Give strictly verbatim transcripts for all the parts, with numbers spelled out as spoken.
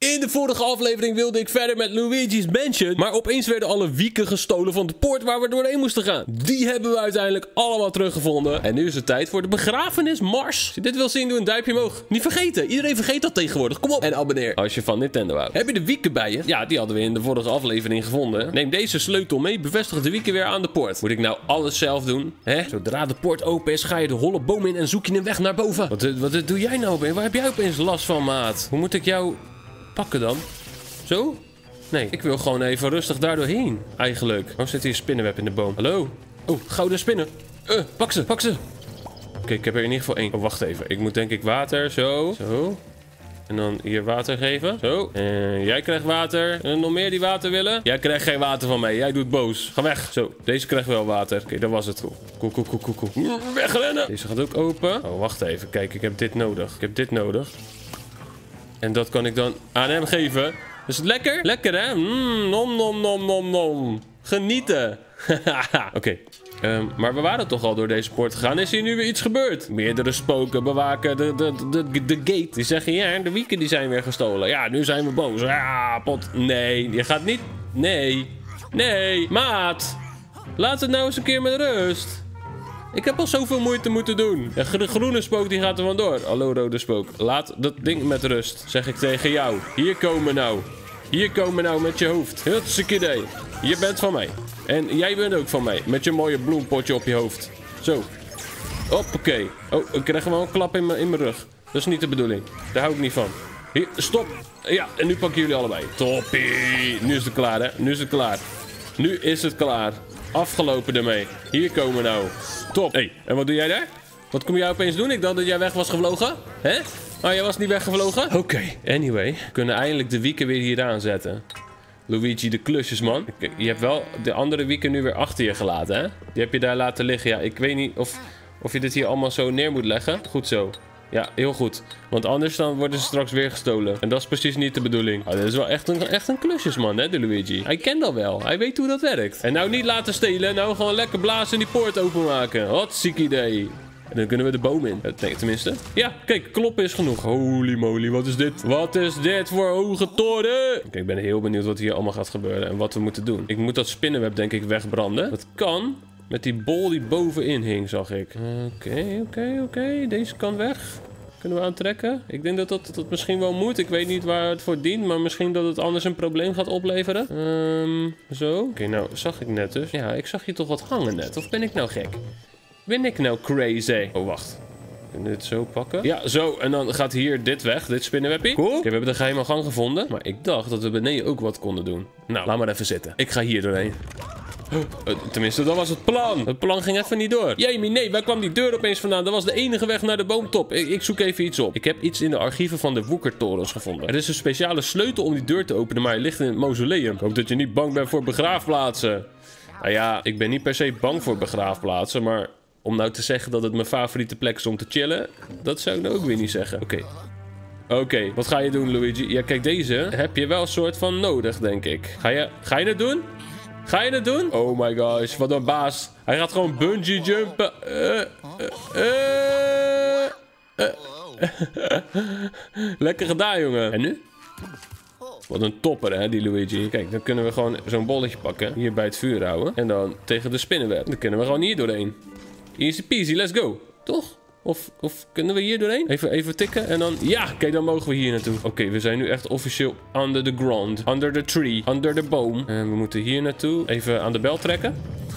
In de vorige aflevering wilde ik verder met Luigi's Mansion, maar opeens werden alle wieken gestolen van de poort waar we doorheen moesten gaan. Die hebben we uiteindelijk allemaal teruggevonden. En nu is het tijd voor de begrafenismars. Als je dit wil zien, doe een duimpje omhoog. Niet vergeten, iedereen vergeet dat tegenwoordig. Kom op en abonneer als je van Nintendo houdt. Heb je de wieken bij je? Ja, die hadden we in de vorige aflevering gevonden. Neem deze sleutel mee, bevestig de wieken weer aan de poort. Moet ik nou alles zelf doen? Hè? Zodra de poort open is, ga je de holle boom in en zoek je een weg naar boven. Wat, wat doe jij nou? Waar heb jij opeens last van, maat? Hoe moet ik jou pakken dan? Zo? Nee, ik wil gewoon even rustig daar doorheen. Eigenlijk. Waarom zit hier een spinnenweb in de boom? Hallo? Oh, gouden spinnen. Uh, pak ze, pak ze. Oké, okay, ik heb er in ieder geval één. Oh, wacht even. Ik moet denk ik water. Zo. Zo. En dan hier water geven. Zo. En jij krijgt water. En nog meer die water willen? Jij krijgt geen water van mij. Jij doet boos. Ga weg. Zo. Deze krijgt wel water. Oké, okay, dat was het. Cool, cool, cool, cool, cool. Wegrennen. Deze gaat ook open. Oh, wacht even. Kijk, ik heb dit nodig. Ik heb dit nodig. En dat kan ik dan aan hem geven. Is het lekker? Lekker, hè? Mmm, nom, nom, nom, nom, nom. Genieten. Oké. Okay. Um, maar we waren toch al door deze poort gegaan. Is hier nu weer iets gebeurd? Meerdere spoken bewaken de, de, de, de, de gate. Die zeggen, ja, de wieken die zijn weer gestolen. Ja, nu zijn we boos. Ja, pot. Nee, je gaat niet... Nee. Nee. Maat. Laat het nou eens een keer met rust. Ik heb al zoveel moeite moeten doen. De groene spook die gaat er vandoor. Hallo rode spook. Laat dat ding met rust. Zeg ik tegen jou. Hier komen nou. Hier komen nou met je hoofd. Hutsikidee. Je bent van mij. En jij bent ook van mij. Met je mooie bloempotje op je hoofd. Zo. Hoppakee. Oh, ik krijg gewoon een klap in mijn rug. Dat is niet de bedoeling. Daar hou ik niet van. Hier, stop. Ja, en nu pakken jullie allebei. Toppie. Nu is het klaar, hè. Nu is het klaar. Nu is het klaar. Afgelopen ermee. Hier komen nou. Top. Hé, hey, en wat doe jij daar? Wat kom jij opeens doen? Ik dacht dat jij weg was gevlogen. Hè? Oh, jij was niet weggevlogen? Oké. Okay. Anyway. We kunnen eindelijk de wieken weer hier aanzetten. Luigi, de klusjesman. Je hebt wel de andere wieken nu weer achter je gelaten, hè? Die heb je daar laten liggen. Ja, ik weet niet of, of je dit hier allemaal zo neer moet leggen. Goed zo. Ja, heel goed. Want anders dan worden ze straks weer gestolen. En dat is precies niet de bedoeling. Oh, dat is wel echt een, echt een klusjesman, hè, de Luigi. Hij kent dat wel. Hij weet hoe dat werkt. En nou niet laten stelen. Nou gewoon lekker blazen en die poort openmaken. Wat ziek idee. En dan kunnen we de boom in. Nee, tenminste. Ja, kijk, kloppen is genoeg. Holy moly, wat is dit? Wat is dit voor hoge toren? Kijk, ik ben heel benieuwd wat hier allemaal gaat gebeuren. En wat we moeten doen. Ik moet dat spinnenweb denk ik wegbranden. Dat kan met die bol die bovenin hing, zag ik. Oké, oké, oké. Deze kan weg. Kunnen we aantrekken? Ik denk dat dat, dat misschien wel moet. Ik weet niet waar het voor dient. Maar misschien dat het anders een probleem gaat opleveren. Um, zo. Oké, okay, nou, zag ik net dus. Ja, ik zag hier toch wat hangen net. Of ben ik nou gek? Ben ik nou crazy? Oh, wacht. Kunnen we dit zo pakken? Ja, zo. En dan gaat hier dit weg. Dit spinnenwebbie. Cool. Okay, we hebben de geheime gang gevonden. Maar ik dacht dat we beneden ook wat konden doen. Nou, laat maar even zitten. Ik ga hier doorheen. Uh, tenminste, dat was het plan. Het plan ging even niet door. Jamie, nee, waar kwam die deur opeens vandaan? Dat was de enige weg naar de boomtop. Ik, ik zoek even iets op. Ik heb iets in de archieven van de Woekertorens gevonden. Er is een speciale sleutel om die deur te openen, maar hij ligt in het mausoleum. Ik hoop dat je niet bang bent voor begraafplaatsen. Nou ja, ik ben niet per se bang voor begraafplaatsen, maar om nou te zeggen dat het mijn favoriete plek is om te chillen, dat zou ik nou ook weer niet zeggen. Oké. Okay. Oké, okay, wat ga je doen, Luigi? Ja, kijk, deze heb je wel een soort van nodig, denk ik. Ga je, ga je het doen? Ga je het doen? Oh my gosh, wat een baas. Hij gaat gewoon bungee jumpen. Uh, uh, uh, uh. Lekker gedaan, jongen. En nu? Wat een topper, hè, die Luigi. Kijk, dan kunnen we gewoon zo'n bolletje pakken. Hier bij het vuur houden. En dan tegen de spinnenweb. Dan kunnen we gewoon hier doorheen. Easy peasy, let's go. Toch? Of, of kunnen we hier doorheen? Even, even tikken en dan... Ja, kijk, dan mogen we hier naartoe. Oké, okay, we zijn nu echt officieel under the ground. Under the tree. Under the boom. En we moeten hier naartoe. Even aan de bel trekken.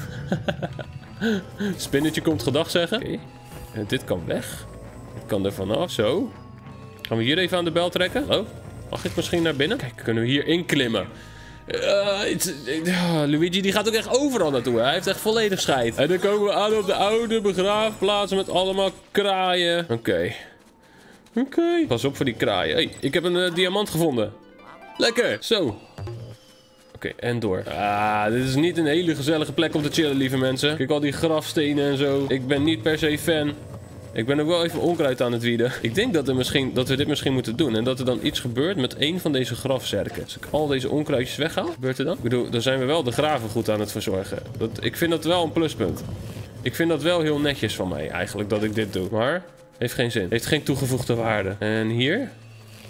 Spinnetje komt gedag zeggen. Oké. Okay. En dit kan weg. Dit kan er vanaf. Zo. Gaan we hier even aan de bel trekken? Oh, mag ik misschien naar binnen? Kijk, kunnen we hier inklimmen. Uh, uh, Luigi die gaat ook echt overal naartoe. Hè? Hij heeft echt volledig scheid. En dan komen we aan op de oude begraafplaats met allemaal kraaien. Oké. Okay. Oké. Okay. Pas op voor die kraaien. Hey, ik heb een uh, diamant gevonden. Lekker. Zo. Oké, okay, en door. Ah, dit is niet een hele gezellige plek om te chillen, lieve mensen. Kijk al die grafstenen en zo. Ik ben niet per se fan. Ik ben ook wel even onkruid aan het wieden. Ik denk dat, er misschien, dat we dit misschien moeten doen. En dat er dan iets gebeurt met één van deze grafzerken. Als ik al deze onkruidjes weghaal, gebeurt er dan? Ik bedoel, dan zijn we wel de graven goed aan het verzorgen. Dat, ik vind dat wel een pluspunt. Ik vind dat wel heel netjes van mij eigenlijk, dat ik dit doe. Maar heeft geen zin. Heeft geen toegevoegde waarde. En hier?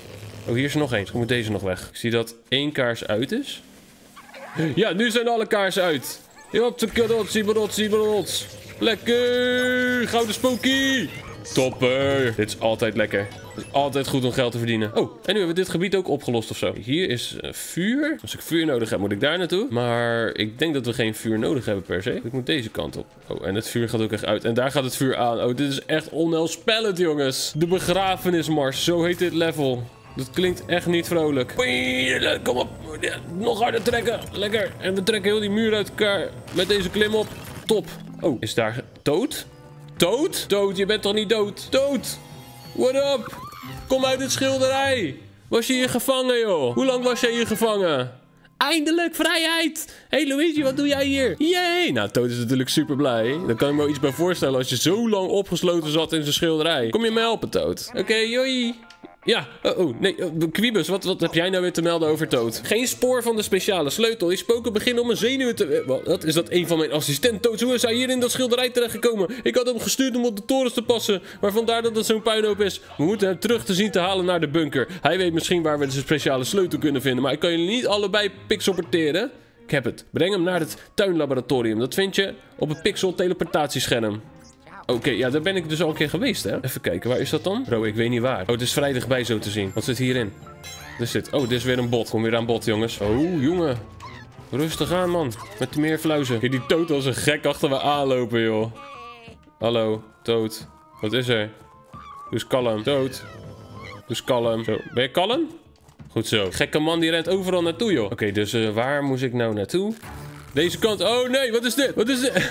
Oh, hier is er nog één. Dan moet deze nog weg. Ik zie dat één kaars uit is. Ja, nu zijn alle kaarsen uit. Joptsekadotsie, badotsie, badots. Lekker. Gouden spooky. Topper. Dit is altijd lekker. Het is altijd goed om geld te verdienen. Oh, en nu hebben we dit gebied ook opgelost of zo. Hier is uh, vuur. Als ik vuur nodig heb, moet ik daar naartoe. Maar ik denk dat we geen vuur nodig hebben per se. Ik moet deze kant op. Oh, en het vuur gaat ook echt uit. En daar gaat het vuur aan. Oh, dit is echt onheilspellend, jongens. De begrafenismars. Zo heet dit level. Dat klinkt echt niet vrolijk. Kom op. Nog harder trekken. Lekker. En we trekken heel die muur uit elkaar. Met deze klim op. Top. Oh, is daar... Dood? Dood? Dood, je bent toch niet dood? Dood! What up? Kom uit het schilderij! Was je hier gevangen, joh? Hoe lang was jij hier gevangen? Eindelijk vrijheid! Hey Luigi, wat doe jij hier? Yay! Nou, Toad is natuurlijk super blij. Daar kan ik me wel iets bij voorstellen als je zo lang opgesloten zat in zijn schilderij. Kom je me helpen, Toad? Oké, okay, joi! Ja, oh, oh nee, uh, Quibus, wat, wat heb jij nou weer te melden over Toad? Geen spoor van de speciale sleutel. Die spoken beginnen om mijn zenuwen te... Uh, wat is dat een van mijn assistent Toads? Hoe is hij hier in dat schilderij terechtgekomen? Ik had hem gestuurd om op de torens te passen, maar vandaar dat het zo'n puinhoop is. We moeten hem terug te zien te halen naar de bunker. Hij weet misschien waar we de speciale sleutel kunnen vinden, maar ik kan jullie niet allebei pixelporteren. Ik heb het. Breng hem naar het tuinlaboratorium. Dat vind je op het pixel teleportatiescherm. Oké, okay, ja, daar ben ik dus al een keer geweest, hè. Even kijken, waar is dat dan? Bro, ik weet niet waar. Oh, het is vrij dichtbij zo te zien. Wat zit hierin? Wat is dit? Oh, dit is weer een bot. Kom weer aan bod, jongens. Oh, jongen. Rustig aan, man. Met meer fluizen. Kijk, die Toad als een gek achter me aanlopen, joh. Hallo, Toad. Wat is er? Doe eens kalm. Toad. Doe eens kalm. Zo, ben je kalm? Goed zo. Gekke man, die rent overal naartoe, joh. Oké, okay, dus uh, waar moest ik nou naartoe? Deze kant. Oh, nee, wat is dit? Wat is dit?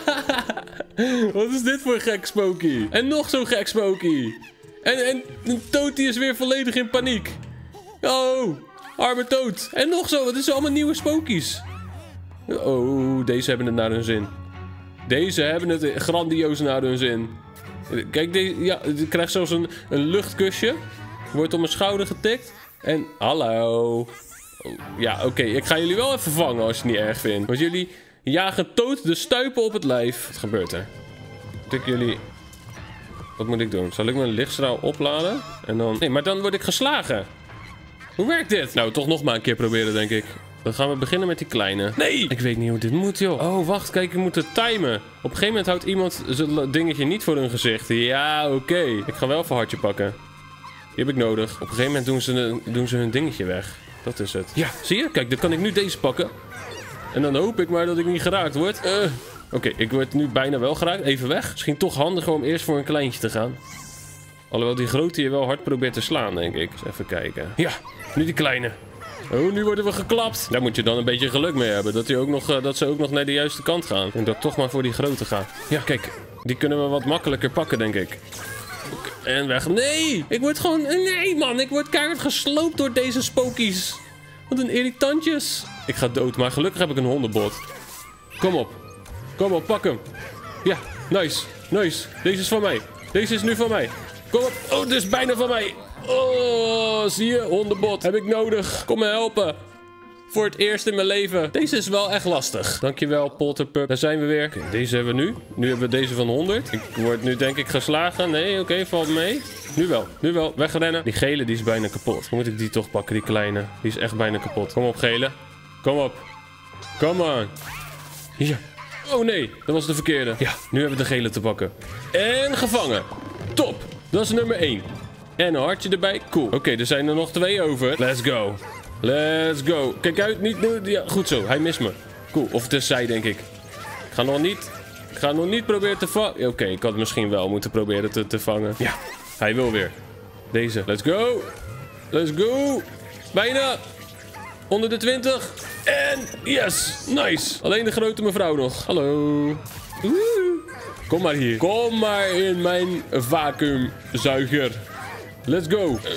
Wat is dit voor een gek spooky? En nog zo'n gek spooky. En, en een Toad die is weer volledig in paniek. Oh, arme Toad. En nog zo, wat is er allemaal nieuwe spookies? Oh, deze hebben het naar hun zin. Deze hebben het grandioos naar hun zin. Kijk, deze, ja, ik krijg zelfs een, een luchtkusje. Wordt op mijn schouder getikt. En hallo. Oh, ja, oké, okay. Ik ga jullie wel even vangen als je het niet erg vindt. Want jullie... jagen Toad de stuipen op het lijf. Wat gebeurt er? Moet ik jullie... Wat moet ik doen? Zal ik mijn lichtstraal opladen? En dan... Nee, maar dan word ik geslagen. Hoe werkt dit? Nou, toch nog maar een keer proberen, denk ik. Dan gaan we beginnen met die kleine. Nee! Ik weet niet hoe dit moet, joh. Oh, wacht. Kijk, ik moet het timen. Op een gegeven moment houdt iemand zijn dingetje niet voor hun gezicht. Ja, oké. Okay. Ik ga wel even een hartje pakken. Die heb ik nodig. Op een gegeven moment doen ze, doen ze hun dingetje weg. Dat is het. Ja, zie je? Kijk, dan kan ik nu deze pakken. En dan hoop ik maar dat ik niet geraakt word. Uh, Oké, okay, ik word nu bijna wel geraakt. Even weg. Misschien toch handiger om eerst voor een kleintje te gaan. Alhoewel die grote je wel hard probeert te slaan, denk ik. Dus even kijken. Ja, nu die kleine. Oh, nu worden we geklapt. Daar moet je dan een beetje geluk mee hebben. Dat, die ook nog, uh, dat ze ook nog naar de juiste kant gaan. En dat ik toch maar voor die grote ga. Ja, kijk. Die kunnen we wat makkelijker pakken, denk ik. Okay, en weg. Nee! Ik word gewoon... Nee, man. Ik word keihard gesloopt door deze spookies. Wat een irritantjes. Ik ga dood, maar gelukkig heb ik een hondenbot. Kom op. Kom op, pak hem. Ja, nice. Nice. Deze is van mij. Deze is nu van mij. Kom op. Oh, dit is bijna van mij. Oh, zie je? Hondenbot. Heb ik nodig. Kom me helpen. Voor het eerst in mijn leven. Deze is wel echt lastig. Dankjewel, Polterpup. Daar zijn we weer. Okay, deze hebben we nu. Nu hebben we deze van honderd. Ik word nu denk ik geslagen. Nee, oké, okay, valt mee. Nu wel. Nu wel. Wegrennen. Die gele, die is bijna kapot. Dan moet ik die toch pakken, die kleine. Die is echt bijna kapot. Kom op, gele. Kom op. Come on. Ja. Oh nee, dat was de verkeerde. Ja, nu hebben we de gele te pakken. En gevangen. Top. Dat is nummer één. En een hartje erbij. Cool. Oké, okay, er zijn er nog twee over. Let's go. Let's go. Kijk uit, niet... Ja, goed zo, hij mist me. Cool, of het is zij, denk ik. Ik ga nog niet... Ik ga nog niet proberen te vangen. Oké, okay, ik had misschien wel moeten proberen te, te vangen. Ja, hij wil weer. Deze. Let's go. Let's go. Bijna. Onder de twintig. En yes. Nice. Alleen de grote mevrouw nog. Hallo. Woehoe. Kom maar hier. Kom maar in mijn vacuümzuiger. Let's go. Uh,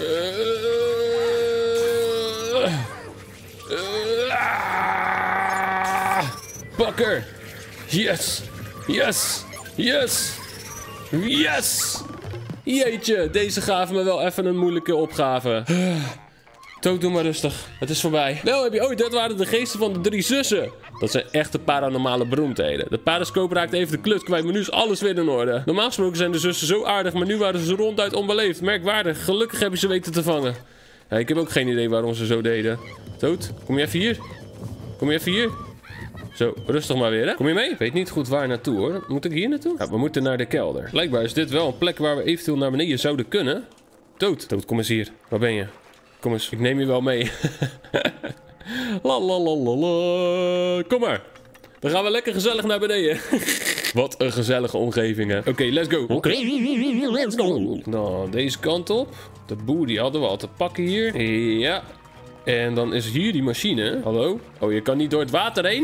uh, ah. Pakker. Yes. Yes. Yes. Yes. Jeetje, deze gaven me wel even een moeilijke opgave. Toad, doe maar rustig. Het is voorbij. Nou heb je... Oh, dat waren de geesten van de drie zussen. Dat zijn echte paranormale beroemdheden. De parascoop raakt even de kluts kwijt, maar nu is alles weer in orde. Normaal gesproken zijn de zussen zo aardig, maar nu waren ze ronduit onbeleefd. Merkwaardig. Gelukkig heb je ze weten te vangen. Ja, ik heb ook geen idee waarom ze zo deden. Toad, kom je even hier? Kom je even hier? Zo, rustig maar weer, hè? Kom je mee? Ik weet niet goed waar naartoe, hoor. Moet ik hier naartoe? Ja, we moeten naar de kelder. Blijkbaar is dit wel een plek waar we eventueel naar beneden zouden kunnen. Toad, Toad, kom eens hier. Waar ben je? Kom eens, ik neem je wel mee. La la la la la. Kom maar. Dan gaan we lekker gezellig naar beneden. Wat een gezellige omgeving, hè. Oké, okay, let's go. Oké, okay. Let's go. Nou, deze kant op. De boer die hadden we al te pakken hier. Ja. En dan is hier die machine. Hallo? Oh, je kan niet door het water heen?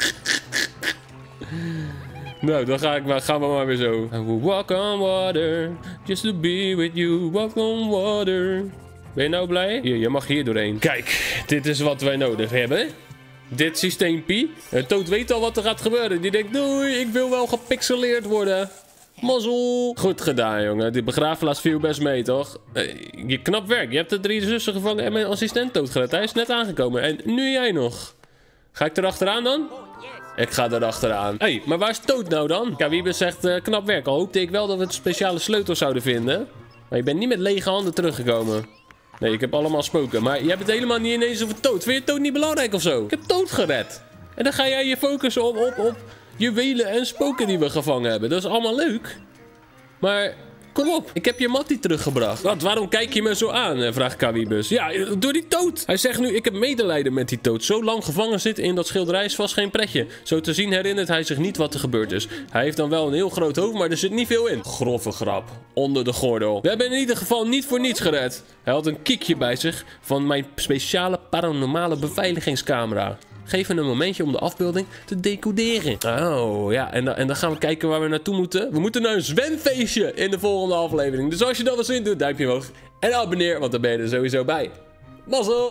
Nou, dan ga ik maar, gaan we maar weer zo. I will walk on water. Just to be with you. Walk on water. Ben je nou blij? Hier, je mag hier doorheen. Kijk, dit is wat wij nodig hebben. Dit systeempie. En Toad weet al wat er gaat gebeuren. Die denkt, doei, ik wil wel gepixeleerd worden. Mazzel. Goed gedaan, jongen. Die begraafplaats viel best mee, toch? Je knap werk. Je hebt de drie zussen gevangen en mijn assistent doodgered. Hij is net aangekomen. En nu jij nog. Ga ik erachteraan dan? Ik ga erachteraan. Hé, hey, maar waar is Toad nou dan? Kawibus zegt uh, knap werk. Al hoopte ik wel dat we speciale sleutels zouden vinden. Maar je bent niet met lege handen teruggekomen. Nee, ik heb allemaal spoken. Maar je hebt het helemaal niet ineens over Toad. Vind je Toad niet belangrijk of zo? Ik heb Toad gered. En dan ga jij je focussen op, op, op juwelen en spoken die we gevangen hebben. Dat is allemaal leuk. Maar kom op, ik heb je Mattie teruggebracht. Wat, waarom kijk je me zo aan? Vraagt Kawibus. Ja, door die Toad. Hij zegt nu, ik heb medelijden met die Toad. Zo lang gevangen zitten in dat schilderij is vast geen pretje. Zo te zien herinnert hij zich niet wat er gebeurd is. Hij heeft dan wel een heel groot hoofd, maar er zit niet veel in. Grove grap. Onder de gordel. We hebben in ieder geval niet voor niets gered. Hij had een kiekje bij zich van mijn speciale paranormale beveiligingscamera. Geef hem een momentje om de afbeelding te decoderen. Oh, ja. En, da en dan gaan we kijken waar we naartoe moeten. We moeten naar een zwemfeestje in de volgende aflevering. Dus als je dat wil zien, doe een duimpje omhoog. En abonneer, want dan ben je er sowieso bij. Mazzel!